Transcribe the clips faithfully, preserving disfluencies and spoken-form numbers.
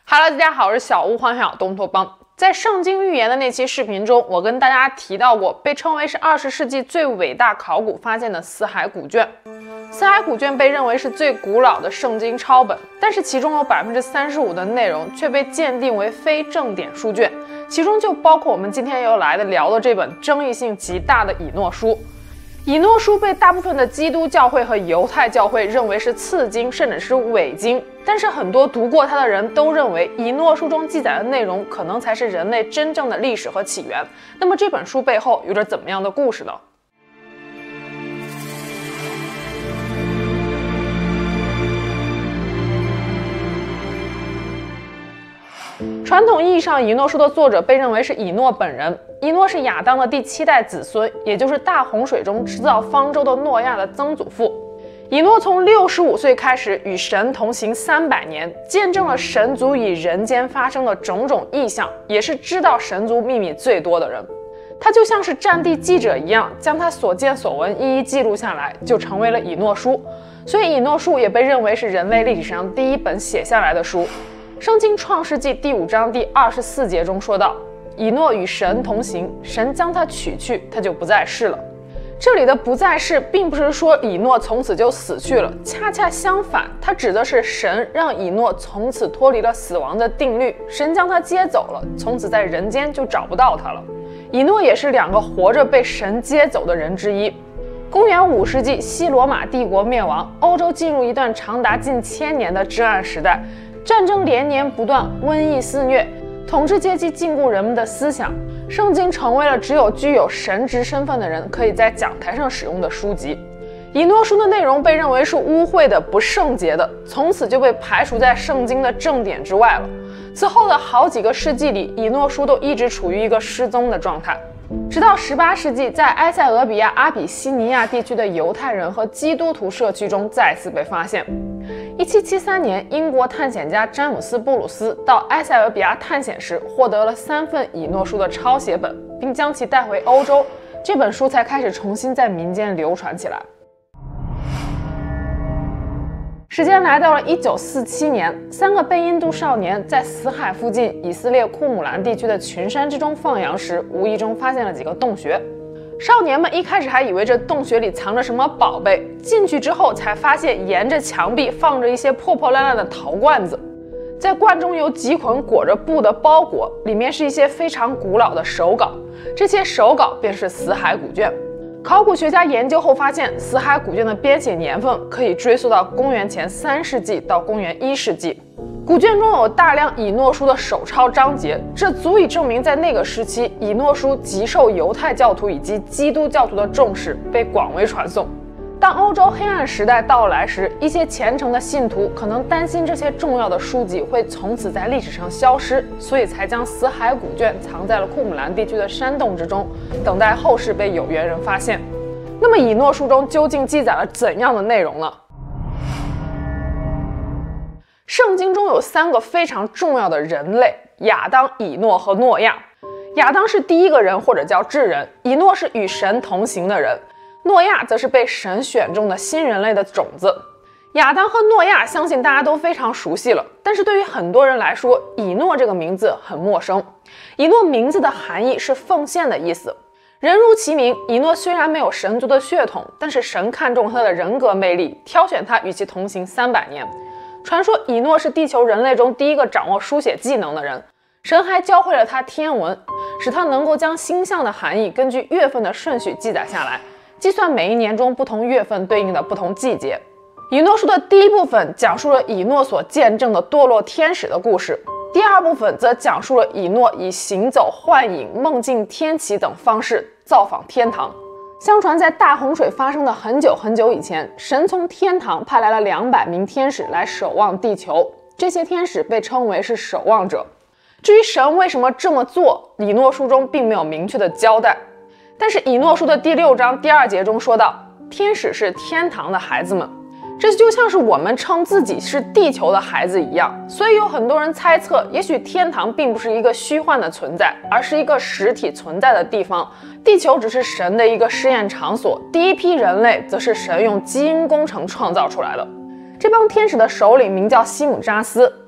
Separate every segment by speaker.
Speaker 1: Hello， 大家好，我是小屋，欢迎来到东托邦。在圣经预言的那期视频中，我跟大家提到过，被称为是二十世纪最伟大考古发现的死海古卷。死海古卷被认为是最古老的圣经抄本，但是其中有 百分之三十五 的内容却被鉴定为非正典书卷，其中就包括我们今天要来的聊的这本争议性极大的以诺书。以诺书被大部分的基督教会和犹太教会认为是次经，甚至是伪经，但是很多读过它的人都认为以诺书中记载的内容可能才是人类真正的历史和起源。那么这本书背后有着怎么样的故事呢？传统意义上，以诺书的作者被认为是以诺本人。以诺是亚当的第七代子孙，也就是大洪水中制造方舟的诺亚的曾祖父。以诺从六十五岁开始与神同行三百年，见证了神族与人间发生的种种异象，也是知道神族秘密最多的人。他就像是战地记者一样，将他所见所闻一一记录下来，就成为了以诺书。所以以诺书也被认为是人类历史上第一本写下来的书。圣经创世纪第五章第二十四节中说道，以诺与神同行，神将他取去，他就不再世了。这里的不再世并不是说以诺从此就死去了，恰恰相反，它指的是神让以诺从此脱离了死亡的定律，神将他接走了，从此在人间就找不到他了。以诺也是两个活着被神接走的人之一。公元五世纪，西罗马帝国灭亡，欧洲进入一段长达近千年的至暗时代，战争连年不断，瘟疫肆虐，统治阶级禁锢人们的思想，圣经成为了只有具有神职身份的人可以在讲台上使用的书籍。以诺书的内容被认为是污秽的、不圣洁的，从此就被排除在圣经的正典之外了。此后的好几个世纪里，以诺书都一直处于一个失踪的状态，直到十八世纪，在埃塞俄比亚阿比西尼亚地区的犹太人和基督徒社区中再次被发现。一七七三年，英国探险家詹姆斯·布鲁斯到埃塞俄比亚探险时，获得了三份以诺书的抄写本，并将其带回欧洲，这本书才开始重新在民间流传起来。时间来到了一九四七年，三个被印度少年在死海附近以色列库姆兰地区的群山之中放羊时，无意中发现了几个洞穴。少年们一开始还以为这洞穴里藏着什么宝贝，进去之后才发现沿着墙壁放着一些破破烂烂的陶罐子，在罐中有几捆裹着布的包裹，里面是一些非常古老的手稿，这些手稿便是死海古卷。考古学家研究后发现，死海古卷的编写年份可以追溯到公元前三世纪到公元一世纪。古卷中有大量以诺书的手抄章节，这足以证明在那个时期，以诺书极受犹太教徒以及基督教徒的重视，被广为传颂。当欧洲黑暗时代到来时，一些虔诚的信徒可能担心这些重要的书籍会从此在历史上消失，所以才将死海古卷藏在了库姆兰地区的山洞之中，等待后世被有缘人发现。那么以诺书中究竟记载了怎样的内容呢？圣经中有三个非常重要的人类：亚当、以诺和诺亚。亚当是第一个人或者叫智人，以诺是与神同行的人，诺亚则是被神选中的新人类的种子。亚当和诺亚相信大家都非常熟悉了，但是对于很多人来说，以诺这个名字很陌生。以诺名字的含义是奉献的意思。人如其名，以诺虽然没有神族的血统，但是神看中他的人格魅力，挑选他与其同行三百年。传说以诺是地球人类中第一个掌握书写技能的人，神还教会了他天文，使他能够将星象的含义根据月份的顺序记载下来，计算每一年中不同月份对应的不同季节。以诺书的第一部分讲述了以诺所见证的堕落天使的故事，第二部分则讲述了以诺以行走、幻影、梦境、天启等方式造访天堂。相传在大洪水发生的很久很久以前，神从天堂派来了两百名天使来守望地球，这些天使被称为是守望者。至于神为什么这么做，以诺书中并没有明确的交代，但是以诺书的第六章第二节中说到，天使是天堂的孩子们，这就像是我们称自己是地球的孩子一样。所以有很多人猜测，也许天堂并不是一个虚幻的存在，而是一个实体存在的地方，地球只是神的一个试验场所，第一批人类则是神用基因工程创造出来的。这帮天使的首领名叫西姆扎斯，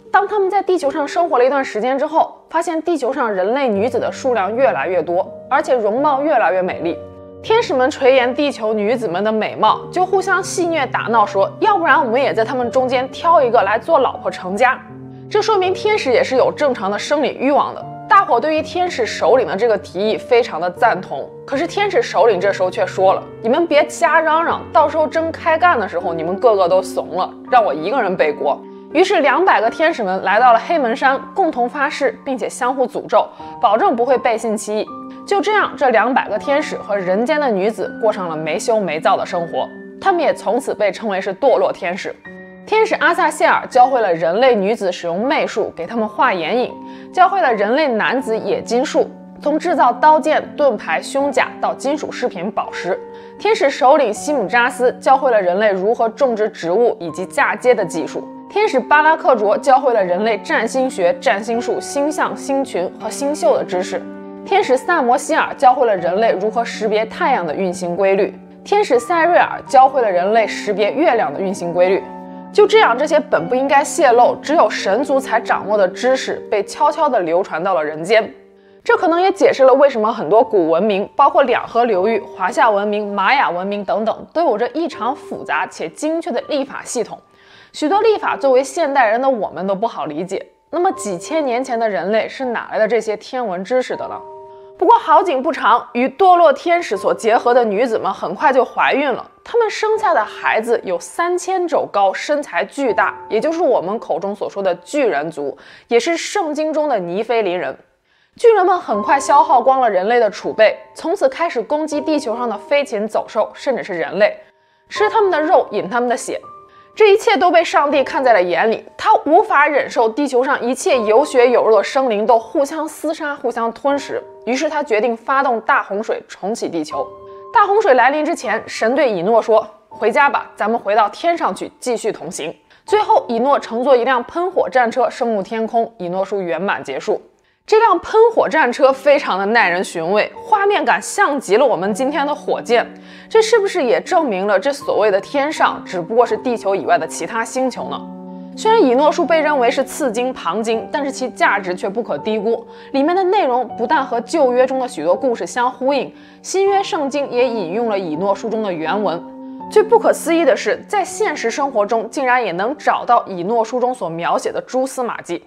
Speaker 1: 当他们在地球上生活了一段时间之后，发现地球上人类女子的数量越来越多，而且容貌越来越美丽。天使们垂涎地球女子们的美貌，就互相戏谑打闹说，要不然我们也在他们中间挑一个来做老婆成家。这说明天使也是有正常的生理欲望的。大伙对于天使首领的这个提议非常的赞同，可是天使首领这时候却说了，你们别瞎嚷嚷，到时候真开干的时候，你们个个都怂了，让我一个人背锅。于是两百个天使们来到了黑门山，共同发誓，并且相互诅咒，保证不会背信弃义。就这样，这两百个天使和人间的女子过上了没羞没臊的生活，他们也从此被称为是堕落天使。天使阿萨谢尔教会了人类女子使用媚术，给他们画眼影，教会了人类男子冶金术，从制造刀剑、盾牌、胸甲到金属饰品、宝石。天使首领西姆扎斯教会了人类如何种植植物以及嫁接的技术。天使巴拉克卓教会了人类占星学、占星术、星象、星群和星宿的知识。天使萨摩希尔教会了人类如何识别太阳的运行规律。天使塞瑞尔教会了人类识别月亮的运行规律。就这样，这些本不应该泄露，只有神族才掌握的知识被悄悄地流传到了人间。这可能也解释了为什么很多古文明，包括两河流域、华夏文明、玛雅文明等等，都有着异常复杂且精确的历法系统。许多历法作为现代人的我们都不好理解，那么几千年前的人类是哪来的这些天文知识的呢？不过好景不长，与堕落天使所结合的女子们很快就怀孕了。她们生下的孩子有三千肘高，身材巨大，也就是我们口中所说的巨人族，也是圣经中的尼非林人。巨人们很快消耗光了人类的储备，从此开始攻击地球上的飞禽走兽，甚至是人类，吃他们的肉，饮他们的血。这一切都被上帝看在了眼里，他无法忍受地球上一切有血有肉的生灵都互相厮杀、互相吞噬，于是他决定发动大洪水重启地球。大洪水来临之前，神对以诺说，回家吧，咱们回到天上去继续同行。最后以诺乘坐一辆喷火战车升入天空，以诺书圆满结束。这辆喷火战车非常的耐人寻味，画面感像极了我们今天的火箭，这是不是也证明了这所谓的天上只不过是地球以外的其他星球呢？虽然以诺书被认为是次经旁经，但是其价值却不可低估，里面的内容不但和旧约中的许多故事相呼应，新约圣经也引用了以诺书中的原文。最不可思议的是，在现实生活中竟然也能找到以诺书中所描写的蛛丝马迹。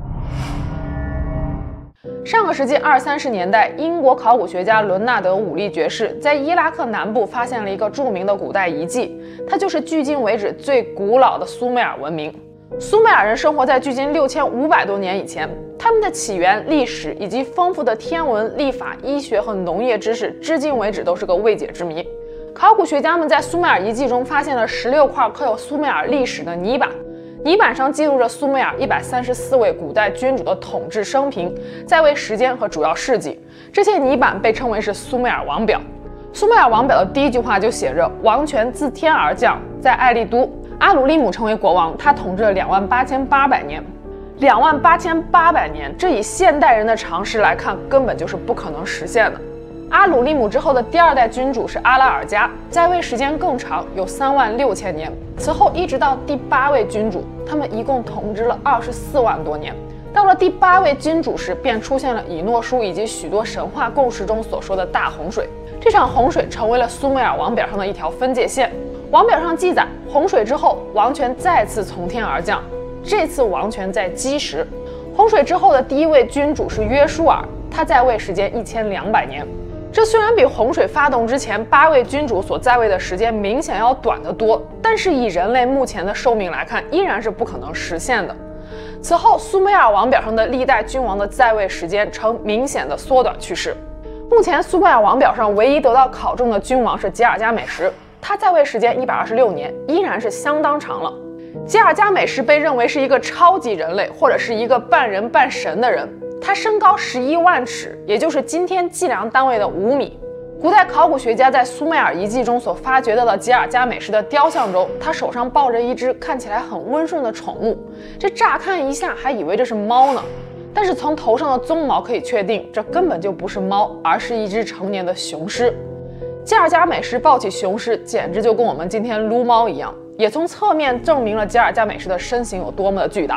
Speaker 1: 上个世纪二三十年代，英国考古学家伦纳德·武利爵士在伊拉克南部发现了一个著名的古代遗迹，它就是距今为止最古老的苏美尔文明。苏美尔人生活在距今六千五百多年以前，他们的起源、历史以及丰富的天文、历法、医学和农业知识，至今为止都是个未解之谜。考古学家们在苏美尔遗迹中发现了十六块刻有苏美尔历史的泥板。泥板上记录着苏美尔一百三十四位古代君主的统治生平、在位时间和主要事迹。这些泥板被称为是苏美尔王表。苏美尔王表的第一句话就写着：王权自天而降，在艾利都，阿鲁利姆成为国王，他统治了两万八千八百年。两万八千八百年，这以现代人的常识来看，根本就是不可能实现的。阿鲁利姆之后的第二代君主是阿拉尔加，在位时间更长，有三万六千年。此后一直到第八位君主，他们一共统治了二十四万多年。到了第八位君主时，便出现了以诺书以及许多神话故事中所说的大洪水。这场洪水成为了苏美尔王表上的一条分界线。王表上记载，洪水之后，王权再次从天而降，这次王权在基什。洪水之后的第一位君主是约书尔，他在位时间一千两百年。这虽然比洪水发动之前八位君主所在位的时间明显要短得多，但是以人类目前的寿命来看，依然是不可能实现的。此后，苏美尔王表上的历代君王的在位时间呈明显的缩短趋势。目前，苏美尔王表上唯一得到考证的君王是吉尔加美什，他在位时间一百二十六年，依然是相当长了。吉尔加美什被认为是一个超级人类，或者是一个半人半神的人。他身高十一万尺，也就是今天计量单位的五米。古代考古学家在苏美尔遗迹中所发掘到的吉尔加美什的雕像中，他手上抱着一只看起来很温顺的宠物，这乍看一下还以为这是猫呢。但是从头上的鬃毛可以确定，这根本就不是猫，而是一只成年的雄狮。吉尔加美什抱起雄狮，简直就跟我们今天撸猫一样，也从侧面证明了吉尔加美什的身形有多么的巨大。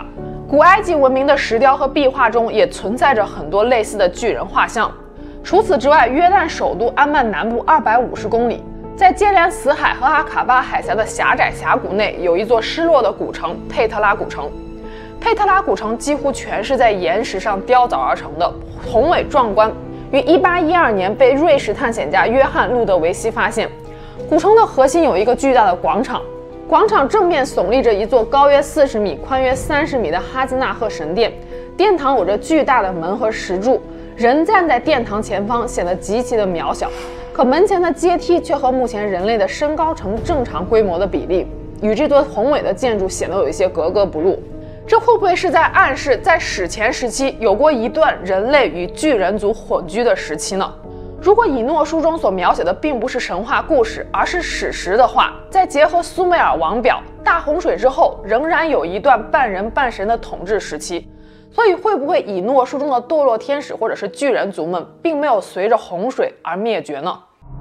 Speaker 1: 古埃及文明的石雕和壁画中也存在着很多类似的巨人画像。除此之外，约旦首都安曼南部二百五十公里，在接连死海和阿卡巴海峡的狭窄峡谷内，有一座失落的古城——佩特拉古城。佩特拉古城几乎全是在岩石上雕凿而成的，宏伟壮观。于一八一二年被瑞士探险家约翰·路德维希发现。古城的核心有一个巨大的广场，广场正面耸立着一座高约四十米、宽约三十米的哈基纳赫神殿，殿堂有着巨大的门和石柱，人站在殿堂前方显得极其的渺小，可门前的阶梯却和目前人类的身高成正常规模的比例，与这座宏伟的建筑显得有一些格格不入。这会不会是在暗示，在史前时期有过一段人类与巨人族混居的时期呢？如果以诺书中所描写的并不是神话故事，而是史实的话，再结合苏美尔王表，大洪水之后仍然有一段半人半神的统治时期。所以会不会以诺书中的堕落天使或者是巨人族们并没有随着洪水而灭绝呢？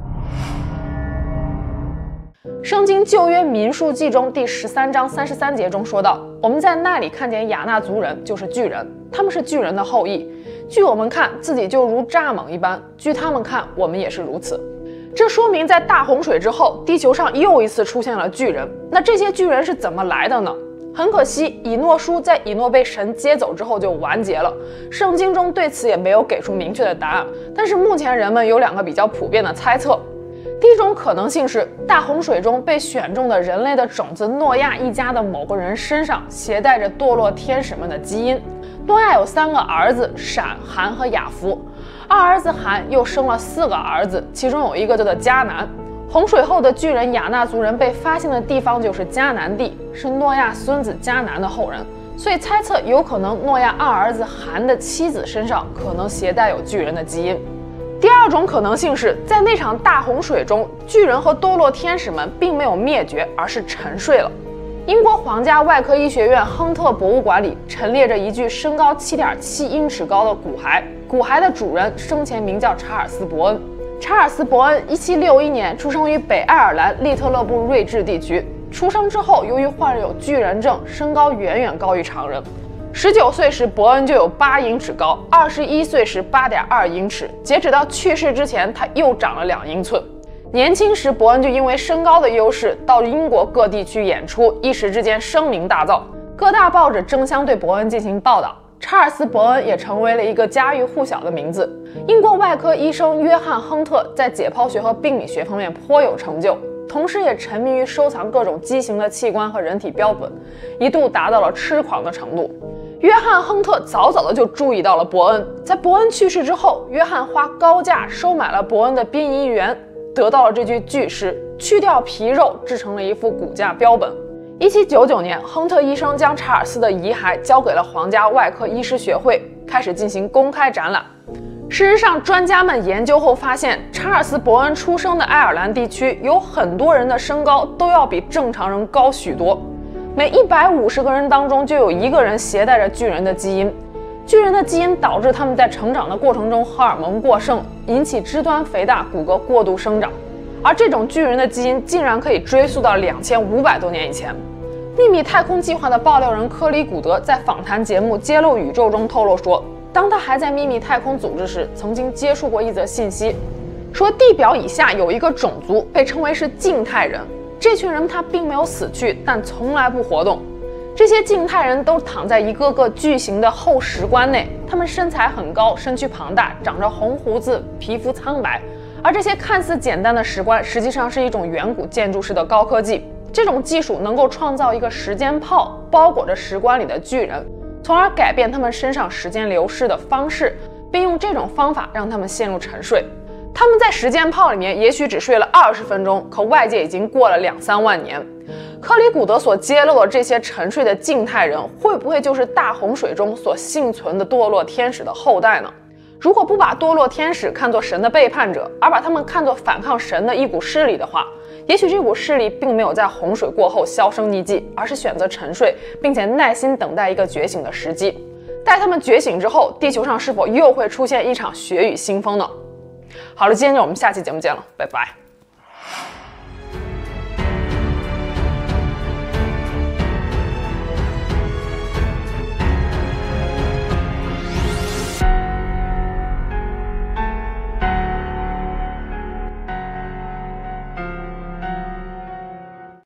Speaker 1: 圣经旧约民数记中第十三章三十三节中说道，我们在那里看见亚纳族人，就是巨人，他们是巨人的后裔，据我们看自己就如蚱蜢一般，据他们看我们也是如此。这说明在大洪水之后，地球上又一次出现了巨人。那这些巨人是怎么来的呢？很可惜，以诺书在以诺被神接走之后就完结了，圣经中对此也没有给出明确的答案。但是目前人们有两个比较普遍的猜测。第一种可能性是，大洪水中被选中的人类的种子诺亚一家的某个人身上携带着堕落天使们的基因。诺亚有三个儿子闪、含和雅弗，二儿子含又生了四个儿子，其中有一个叫做迦南。洪水后的巨人亚纳族人被发现的地方就是迦南地，是诺亚孙子迦南的后人，所以猜测有可能诺亚二儿子含的妻子身上可能携带有巨人的基因。第二种可能性是在那场大洪水中，巨人和堕落天使们并没有灭绝，而是沉睡了。英国皇家外科医学院亨特博物馆里陈列着一具身高 七点七英尺高的骨骸，骨骸的主人生前名叫查尔斯·伯恩。查尔斯·伯恩一七六一年出生于北爱尔兰利特勒布瑞治地区。出生之后，由于患有巨人症，身高远远高于常人。十九岁时，伯恩就有八英尺高；二十一岁时，八点二英尺。截止到去世之前，他又长了两英寸。年轻时，伯恩就因为身高的优势，到英国各地区演出，一时之间声名大噪，各大报纸争相对伯恩进行报道。查尔斯·伯恩也成为了一个家喻户晓的名字。英国外科医生约翰·亨特在解剖学和病理学方面颇有成就，同时也沉迷于收藏各种畸形的器官和人体标本，一度达到了痴狂的程度。约翰·亨特早早的就注意到了伯恩，在伯恩去世之后，约翰花高价收买了伯恩的殡仪员，得到了这具巨尸，去掉皮肉，制成了一副骨架标本。一七九九年，亨特医生将查尔斯的遗骸交给了皇家外科医师学会，开始进行公开展览。事实上，专家们研究后发现，查尔斯·伯恩出生的爱尔兰地区有很多人的身高都要比正常人高许多，每一百五十个人当中就有一个人携带着巨人的基因。巨人的基因导致他们在成长的过程中荷尔蒙过剩，引起肢端肥大、骨骼过度生长。而这种巨人的基因竟然可以追溯到两千五百多年以前。秘密太空计划的爆料人科里古德在访谈节目《揭露宇宙》中透露说，当他还在秘密太空组织时，曾经接触过一则信息，说地表以下有一个种族被称为是静态人。这群人他并没有死去，但从来不活动。这些静态人都躺在一个个巨型的厚石棺内，他们身材很高，身躯庞大，长着红胡子，皮肤苍白。而这些看似简单的石棺，实际上是一种远古建筑师的高科技。这种技术能够创造一个时间炮，包裹着石棺里的巨人，从而改变他们身上时间流逝的方式，并用这种方法让他们陷入沉睡。他们在时间炮里面也许只睡了二十分钟，可外界已经过了两三万年。科里古德所揭露的这些沉睡的静态人，会不会就是大洪水中所幸存的堕落天使的后代呢？如果不把堕落天使看作神的背叛者，而把他们看作反抗神的一股势力的话，也许这股势力并没有在洪水过后销声匿迹，而是选择沉睡，并且耐心等待一个觉醒的时机。待他们觉醒之后，地球上是否又会出现一场血雨腥风呢？好了，今天就我们下期节目见了，拜拜。